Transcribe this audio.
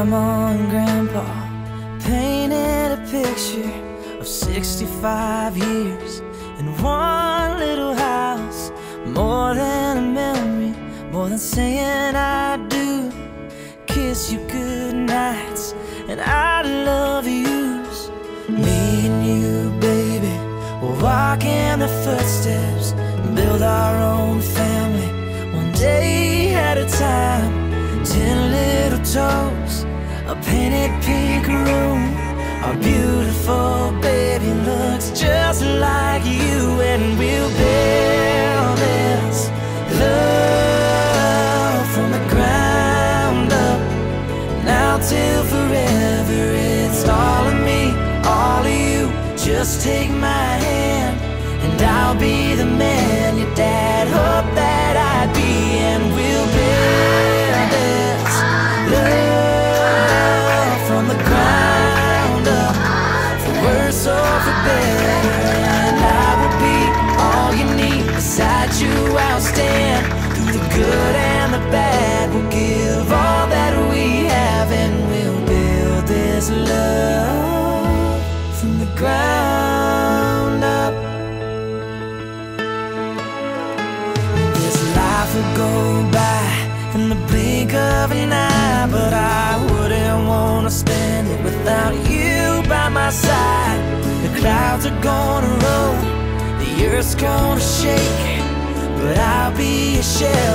Grandma and Grandpa painted a picture of 65 years in one little house. More than a memory, more than saying I do. Kiss you good nights and I love yous. Me and you, baby, we'll walk in the footsteps and build our own family, one day at a time. 10 little toes, a painted pink room. Our beautiful baby looks just like you, and we'll build this love from the ground up. Now till forever, it's all of me, all of you. Just take my hand and I'll be the man your dad hoped that I'd be, and we'll build this love from the ground up, for worse or for better. And I will be all you need, beside you I'll stand, through the good and the bad. We'll give all that we have, and we'll build this love from the ground up. This life will go by in the blink of an eye, but I wouldn't want to spend it without you by my side. The clouds are gonna roll, the earth's gonna shake, but I'll be a shelter